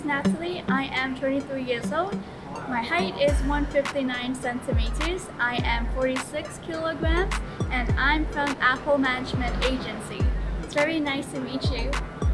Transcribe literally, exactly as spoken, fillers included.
is Natalie. I am twenty-three years old. My height is one hundred fifty-nine centimeters. I am forty-six kilograms and I'm from Apple Management Agency. It's very nice to meet you.